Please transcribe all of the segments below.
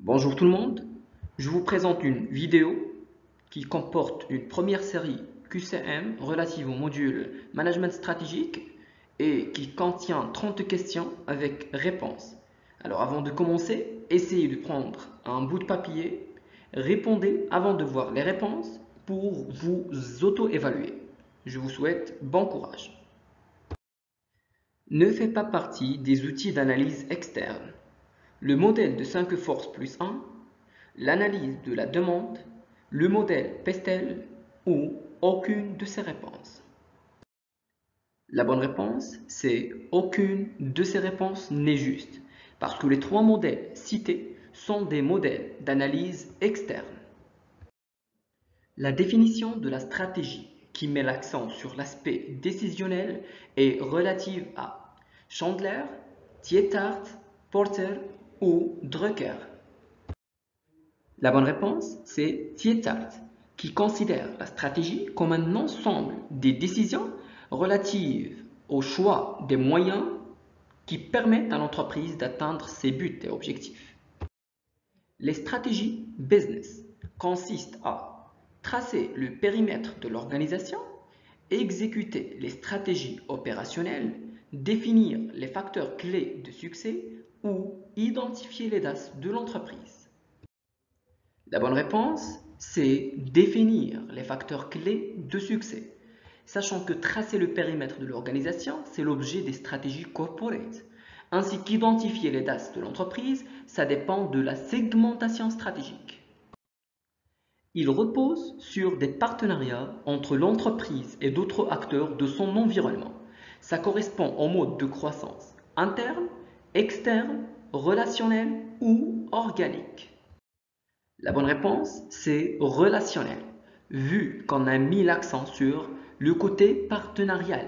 Bonjour tout le monde, je vous présente une vidéo qui comporte une première série QCM relative au module Management stratégique et qui contient 30 questions avec réponses. Alors avant de commencer, essayez de prendre un bout de papier, répondez avant de voir les réponses pour vous auto-évaluer. Je vous souhaite bon courage. Ne fait pas partie des outils d'analyse externe. Le modèle de 5 forces plus 1, l'analyse de la demande, le modèle Pestel ou aucune de ces réponses. La bonne réponse, c'est aucune de ces réponses n'est juste, parce que les trois modèles cités sont des modèles d'analyse externe. La définition de la stratégie qui met l'accent sur l'aspect décisionnel est relative à Chandler, Tietart, Porter ou Drucker. La bonne réponse, c'est Tietart, qui considère la stratégie comme un ensemble des décisions relatives au choix des moyens qui permettent à l'entreprise d'atteindre ses buts et objectifs. Les stratégies business consistent à tracer le périmètre de l'organisation, exécuter les stratégies opérationnelles, définir les facteurs clés de succès ou identifier les DAS de l'entreprise. La bonne réponse, c'est définir les facteurs clés de succès, sachant que tracer le périmètre de l'organisation, c'est l'objet des stratégies corporate, ainsi qu'identifier les DAS de l'entreprise, ça dépend de la segmentation stratégique. Il repose sur des partenariats entre l'entreprise et d'autres acteurs de son environnement. Ça correspond au mode de croissance interne, externe, relationnel ou organique. La bonne réponse, c'est relationnel, vu qu'on a mis l'accent sur le côté partenarial.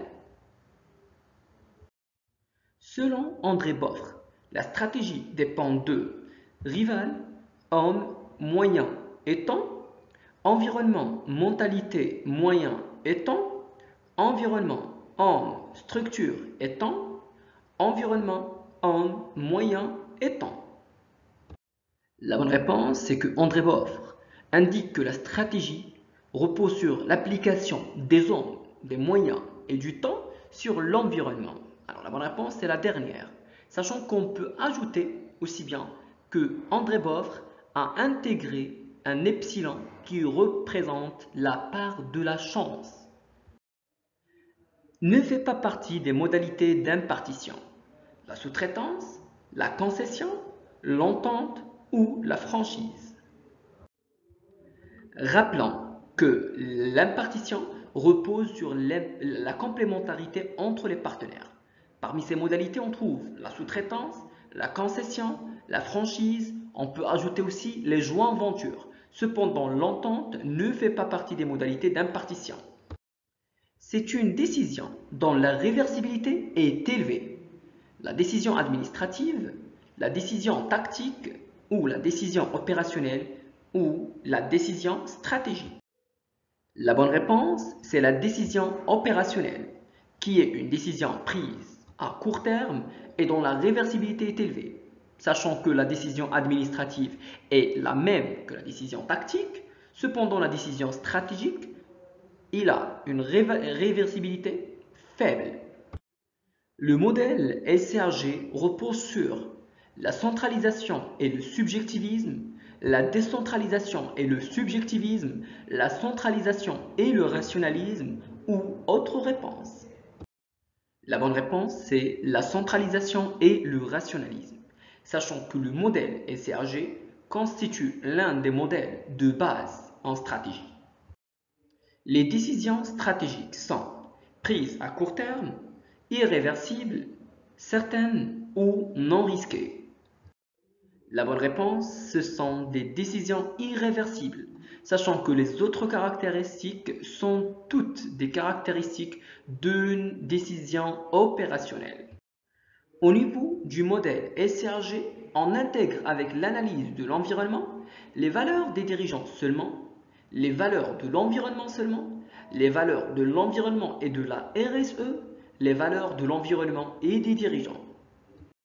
Selon André Boffre, la stratégie dépend de rival, homme, moyen et temps, environnement, mentalité, moyen et temps, environnement, homme, structure et temps, environnement, homme, moyen et temps. La bonne réponse, c'est que André Boffre indique que la stratégie repose sur l'application des hommes, des moyens et du temps sur l'environnement. Alors la bonne réponse, c'est la dernière, sachant qu'on peut ajouter aussi bien que André Boffre a intégré un epsilon qui représente la part de la chance. Ne fait pas partie des modalités d'impartition. La sous-traitance, la concession, l'entente ou la franchise. Rappelons que l'impartition repose sur la complémentarité entre les partenaires. Parmi ces modalités, on trouve la sous-traitance, la concession, la franchise, on peut ajouter aussi les joint-ventures. Cependant, l'entente ne fait pas partie des modalités d'impartition. C'est une décision dont la réversibilité est élevée. La décision administrative, la décision tactique ou la décision opérationnelle ou la décision stratégique. La bonne réponse, c'est la décision opérationnelle, qui est une décision prise à court terme et dont la réversibilité est élevée, sachant que la décision administrative est la même que la décision tactique. Cependant, la décision stratégique, il a une réversibilité faible. Le modèle SCRG repose sur la centralisation et le subjectivisme, la décentralisation et le subjectivisme, la centralisation et le rationalisme ou autre réponse. La bonne réponse, c'est la centralisation et le rationalisme, sachant que le modèle SCRG constitue l'un des modèles de base en stratégie. Les décisions stratégiques sont prises à court terme, irréversibles, certaines ou non risquées. La bonne réponse, ce sont des décisions irréversibles, sachant que les autres caractéristiques sont toutes des caractéristiques d'une décision opérationnelle. Au niveau du modèle SCRG, on intègre avec l'analyse de l'environnement les valeurs des dirigeants seulement, les valeurs de l'environnement seulement, les valeurs de l'environnement et de la RSE, les valeurs de l'environnement et des dirigeants.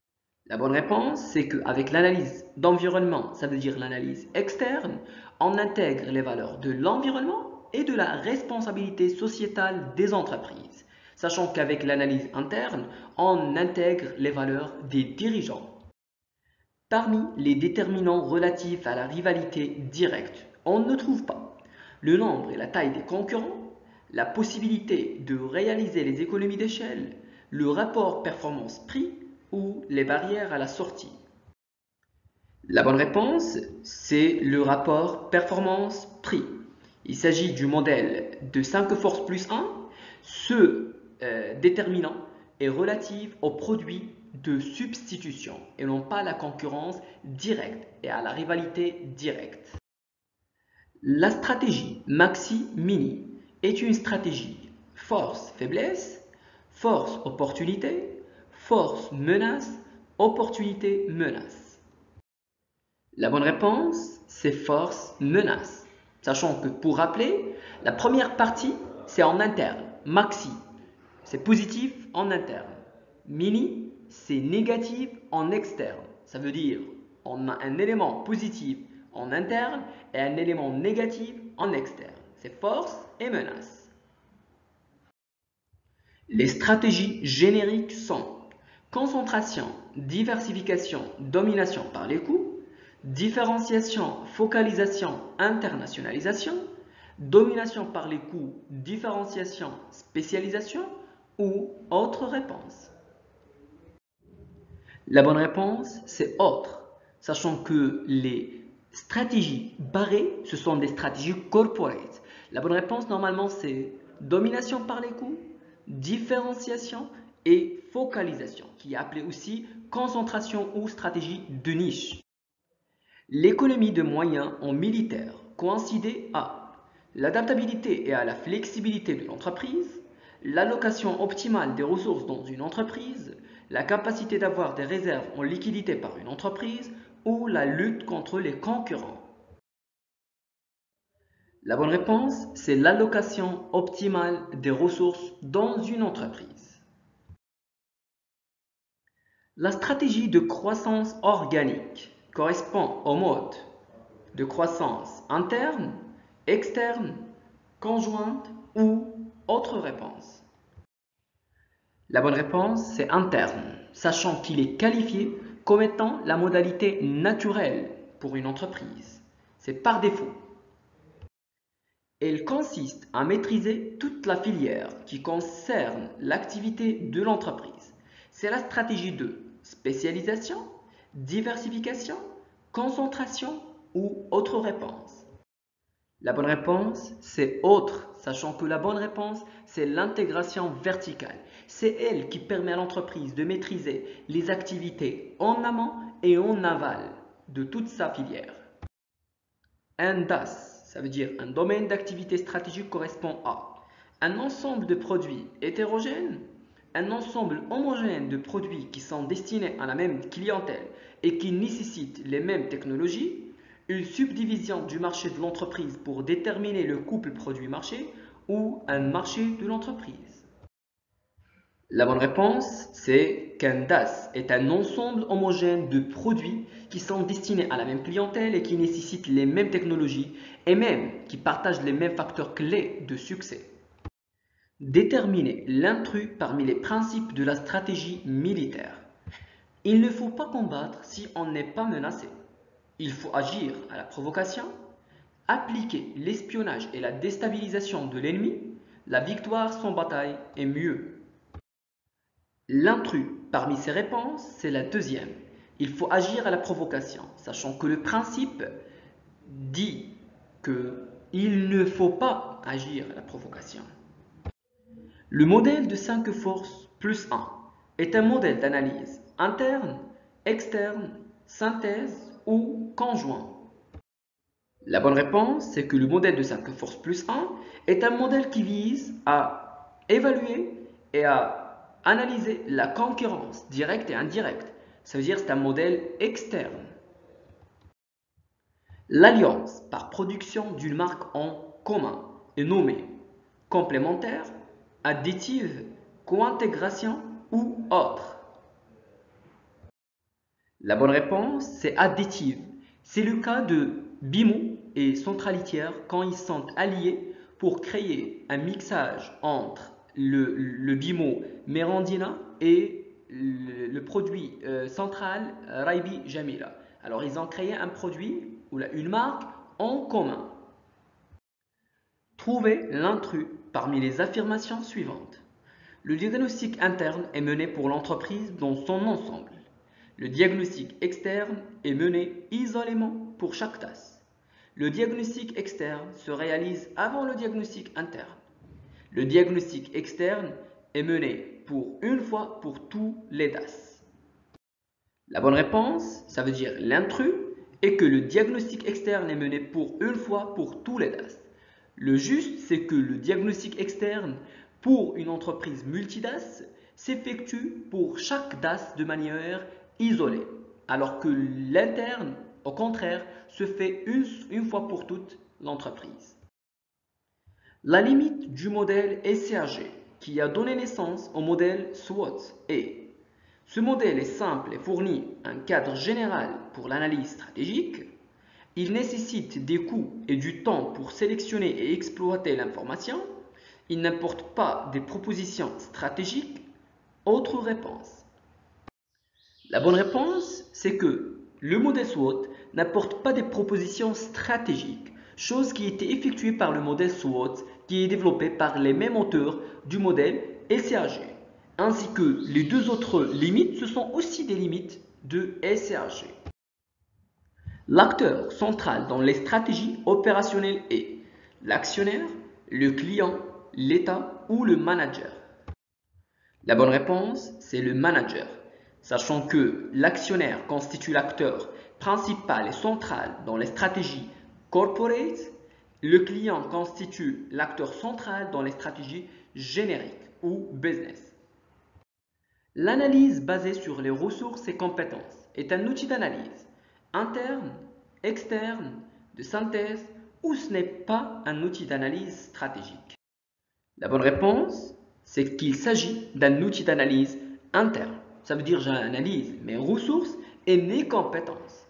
La bonne réponse, c'est qu'avec l'analyse d'environnement, ça veut dire l'analyse externe, on intègre les valeurs de l'environnement et de la responsabilité sociétale des entreprises, sachant qu'avec l'analyse interne, on intègre les valeurs des dirigeants. Parmi les déterminants relatifs à la rivalité directe, on ne trouve pas le nombre et la taille des concurrents, la possibilité de réaliser les économies d'échelle, le rapport performance-prix ou les barrières à la sortie. La bonne réponse, c'est le rapport performance-prix. Il s'agit du modèle de 5 forces plus 1. Ce déterminant est relatif aux produits de substitution et non pas à la concurrence directe et à la rivalité directe. La stratégie maxi-mini est une stratégie force-faiblesse, force-opportunité, force-menace, opportunité-menace. La bonne réponse, c'est force-menace. Sachant que pour rappeler, la première partie, c'est en interne. Maxi, c'est positif en interne. Mini, c'est négatif en externe. Ça veut dire on a un élément positif en interne et un élément négatif en externe. C'est force et menace. Les stratégies génériques sont concentration, diversification, domination par les coûts, différenciation, focalisation, internationalisation, domination par les coûts, différenciation, spécialisation ou autre réponse. La bonne réponse, c'est autre, sachant que les stratégies barrées, ce sont des stratégies corporate. La bonne réponse, normalement, c'est domination par les coûts, différenciation et focalisation, qui est appelée aussi concentration ou stratégie de niche. L'économie de moyens en militaire coïncidait à l'adaptabilité et à la flexibilité de l'entreprise, l'allocation optimale des ressources dans une entreprise, la capacité d'avoir des réserves en liquidité par une entreprise ou la lutte contre les concurrents. La bonne réponse, c'est l'allocation optimale des ressources dans une entreprise. La stratégie de croissance organique correspond au mode de croissance interne, externe, conjointe ou autre réponse. La bonne réponse, c'est interne, sachant qu'il est qualifié comme étant la modalité naturelle pour une entreprise. C'est par défaut. Elle consiste à maîtriser toute la filière qui concerne l'activité de l'entreprise. C'est la stratégie de spécialisation, diversification, concentration ou autre réponse. La bonne réponse, c'est autre, sachant que la bonne réponse, c'est l'intégration verticale. C'est elle qui permet à l'entreprise de maîtriser les activités en amont et en aval de toute sa filière. Un DAS, ça veut dire un domaine d'activité stratégique, correspond à un ensemble de produits hétérogènes, un ensemble homogène de produits qui sont destinés à la même clientèle et qui nécessitent les mêmes technologies, une subdivision du marché de l'entreprise pour déterminer le couple produit-marché ou un marché de l'entreprise. La bonne réponse, c'est qu'un DAS est un ensemble homogène de produits qui sont destinés à la même clientèle et qui nécessitent les mêmes technologies et même qui partagent les mêmes facteurs clés de succès. Déterminer l'intrus parmi les principes de la stratégie militaire. Il ne faut pas combattre si on n'est pas menacé. Il faut agir à la provocation, appliquer l'espionnage et la déstabilisation de l'ennemi. La victoire sans bataille est mieux. L'intrus parmi ces réponses, c'est la deuxième. Il faut agir à la provocation, sachant que le principe dit qu'il ne faut pas agir à la provocation. Le modèle de 5 forces plus 1 est un modèle d'analyse interne, externe, synthèse ou conjoint. La bonne réponse, c'est que le modèle de 5 forces plus 1 est un modèle qui vise à évaluer et à analyser la concurrence directe et indirecte. Ça veut dire que c'est un modèle externe. L'alliance par production d'une marque en commun est nommée complémentaire, additive, co-intégration ou autre. La bonne réponse, c'est additive. C'est le cas de Bimo et Centralitière quand ils sont alliés pour créer un mixage entre le Bimo Merandina et le produit central Raibi Jamila. Alors ils ont créé un produit ou une marque en commun. Trouvez l'intrus parmi les affirmations suivantes. Le diagnostic interne est mené pour l'entreprise dans son ensemble. Le diagnostic externe est mené isolément pour chaque tâche. Le diagnostic externe se réalise avant le diagnostic interne. Le diagnostic externe est mené pour une fois pour tous les DAS. La bonne réponse, ça veut dire l'intrus, et que le diagnostic externe est mené pour une fois pour tous les DAS. Le juste, c'est que le diagnostic externe pour une entreprise multi-DAS s'effectue pour chaque DAS de manière isolée, alors que l'interne, au contraire, se fait une fois pour toutes l'entreprise. La limite du modèle SCAG qui a donné naissance au modèle SWOT est: ce modèle est simple et fournit un cadre général pour l'analyse stratégique. Il nécessite des coûts et du temps pour sélectionner et exploiter l'information. Il n'apporte pas des propositions stratégiques. Autre réponse. La bonne réponse, c'est que le modèle SWOT n'apporte pas des propositions stratégiques, chose qui était effectuée par le modèle SWOT qui est développé par les mêmes auteurs du modèle SCAG, ainsi que les deux autres limites, ce sont aussi des limites de SCAG. L'acteur central dans les stratégies opérationnelles est l'actionnaire, le client, l'État ou le manager. La bonne réponse, c'est le manager, sachant que l'actionnaire constitue l'acteur principal et central dans les stratégies corporate, le client constitue l'acteur central dans les stratégies génériques ou business. L'analyse basée sur les ressources et compétences est un outil d'analyse interne, externe, de synthèse, ou ce n'est pas un outil d'analyse stratégique? La bonne réponse, c'est qu'il s'agit d'un outil d'analyse interne. Ça veut dire j'analyse mes ressources et mes compétences.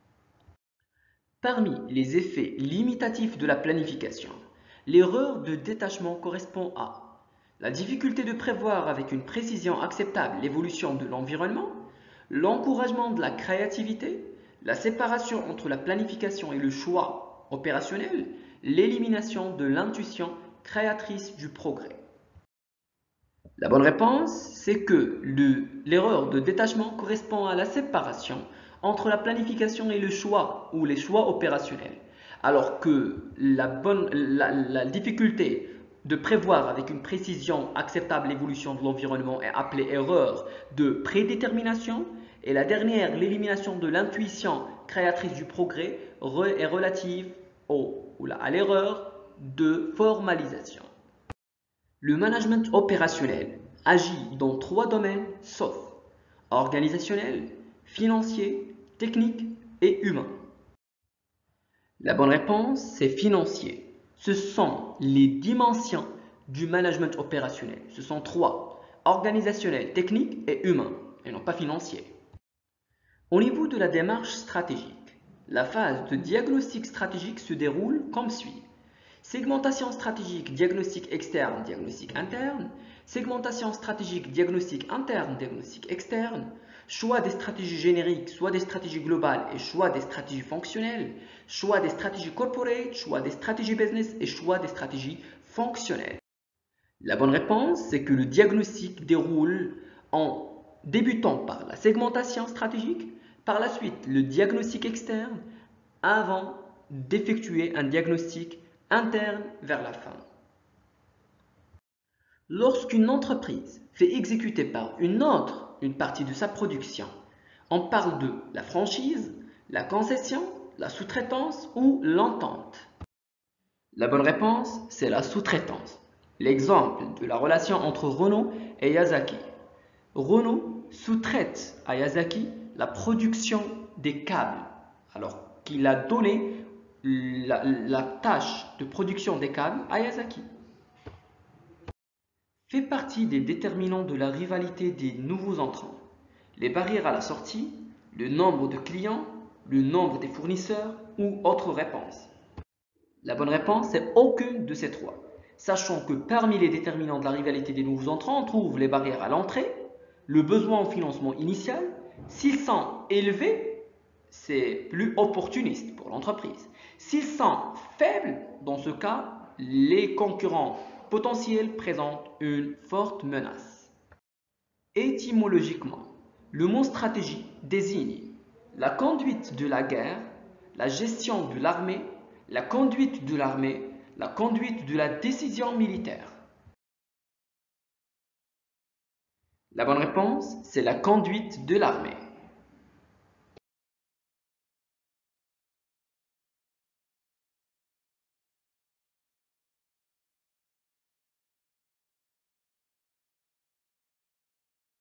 Parmi les effets limitatifs de la planification, l'erreur de détachement correspond à la difficulté de prévoir avec une précision acceptable l'évolution de l'environnement, l'encouragement de la créativité, la séparation entre la planification et le choix opérationnel, l'élimination de l'intuition créatrice du progrès. La bonne réponse, c'est que l'erreur de détachement correspond à la séparation entre la planification et le choix ou les choix opérationnels, alors que la difficulté de prévoir avec une précision acceptable l'évolution de l'environnement est appelée erreur de prédétermination, et la dernière, l'élimination de l'intuition créatrice du progrès, est relative à l'erreur de formalisation. Le management opérationnel agit dans 3 domaines sauf organisationnel, financier, technique et humain. La bonne réponse, c'est financier. Ce sont les dimensions du management opérationnel. Ce sont 3: organisationnel, technique et humain, et non pas financier. Au niveau de la démarche stratégique, la phase de diagnostic stratégique se déroule comme suit. Segmentation stratégique, diagnostic externe, diagnostic interne. Segmentation stratégique, diagnostic interne, diagnostic externe. Choix des stratégies génériques, soit des stratégies globales et choix des stratégies fonctionnelles. Choix des stratégies corporate, choix des stratégies business et choix des stratégies fonctionnelles. La bonne réponse, c'est que le diagnostic déroule en débutant par la segmentation stratégique, par la suite le diagnostic externe, avant d'effectuer un diagnostic interne vers la fin. Lorsqu'une entreprise fait exécuter par une autre une partie de sa production, on parle de la franchise, la concession, la sous-traitance ou l'entente. La bonne réponse, c'est la sous-traitance. L'exemple de la relation entre Renault et Yazaki. Renault sous-traite à Yazaki la production des câbles, alors qu'il a donné la tâche de production des câbles à Yazaki. Fait partie des déterminants de la rivalité des nouveaux entrants: les barrières à la sortie, le nombre de clients, le nombre des fournisseurs ou autre réponse? La bonne réponse est aucune de ces trois, sachant que parmi les déterminants de la rivalité des nouveaux entrants, on trouve les barrières à l'entrée, le besoin en financement initial. S'ils sont élevés, c'est plus opportuniste pour l'entreprise. S'ils sont faibles, dans ce cas, les concurrents potentiels présentent une forte menace. Étymologiquement, le mot stratégie désigne la conduite de la guerre, la gestion de l'armée, la conduite de l'armée, la conduite de la décision militaire. La bonne réponse, c'est la conduite de l'armée.